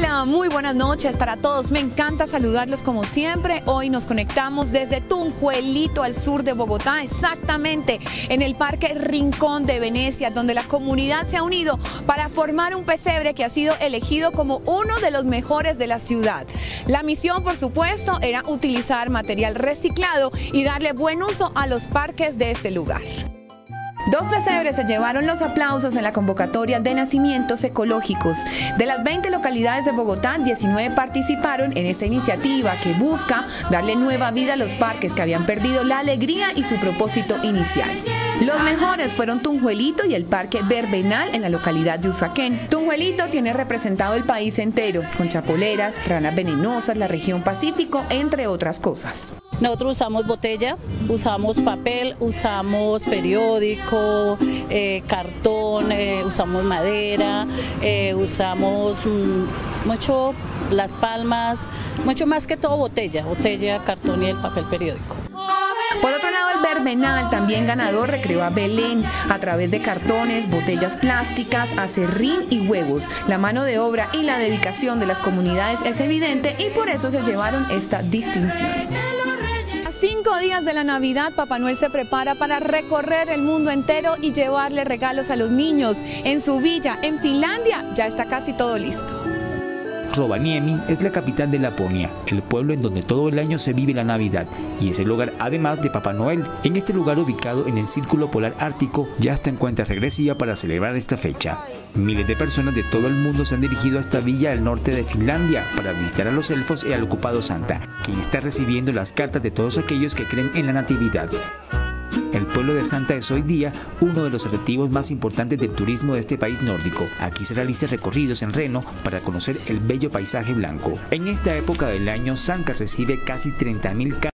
Hola, muy buenas noches para todos. Me encanta saludarlos como siempre. Hoy nos conectamos desde Tunjuelito, al sur de Bogotá, exactamente en el Parque Rincón de Venecia, donde la comunidad se ha unido para formar un pesebre que ha sido elegido como uno de los mejores de la ciudad. La misión, por supuesto, era utilizar material reciclado y darle buen uso a los parques de este lugar. Dos pesebres se llevaron los aplausos en la convocatoria de nacimientos ecológicos. De las 20 localidades de Bogotá, 19 participaron en esta iniciativa que busca darle nueva vida a los parques que habían perdido la alegría y su propósito inicial. Los mejores fueron Tunjuelito y el Parque Verbenal en la localidad de Usaquén. Tunjuelito tiene representado el país entero, con chapoleras, ranas venenosas, la región Pacífico, entre otras cosas. Nosotros usamos botella, usamos papel, usamos periódico, cartón, usamos madera, usamos mucho las palmas, mucho más que todo botella, cartón y el papel periódico. Por otro lado, el Verbenal, también ganador, recreó a Belén a través de cartones, botellas plásticas, acerrín y huevos. La mano de obra y la dedicación de las comunidades es evidente y por eso se llevaron esta distinción. A 5 días de la Navidad, Papá Noel se prepara para recorrer el mundo entero y llevarle regalos a los niños. En su villa, en Finlandia, ya está casi todo listo. Rovaniemi es la capital de Laponia, el pueblo en donde todo el año se vive la Navidad y es el hogar además de Papá Noel. En este lugar ubicado en el Círculo Polar Ártico ya está en cuenta regresiva para celebrar esta fecha. Miles de personas de todo el mundo se han dirigido a esta villa al norte de Finlandia para visitar a los elfos y al ocupado Santa, quien está recibiendo las cartas de todos aquellos que creen en la Natividad. El pueblo de Santa es hoy día uno de los atractivos más importantes del turismo de este país nórdico. Aquí se realizan recorridos en reno para conocer el bello paisaje blanco. En esta época del año, Santa recibe casi 30.000